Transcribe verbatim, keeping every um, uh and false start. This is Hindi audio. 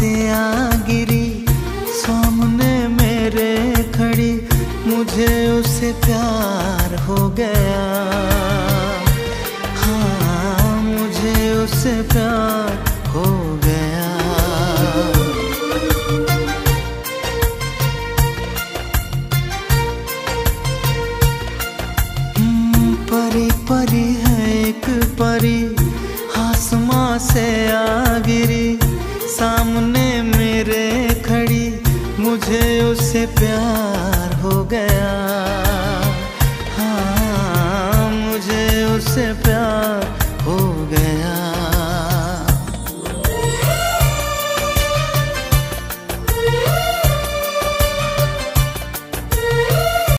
बांसियां गिरी सामने मेरे खड़ी, मुझे उससे प्यार हो गया। हाँ, मुझे उससे प्यार हो गया। परी परी है एक परी, आसमां से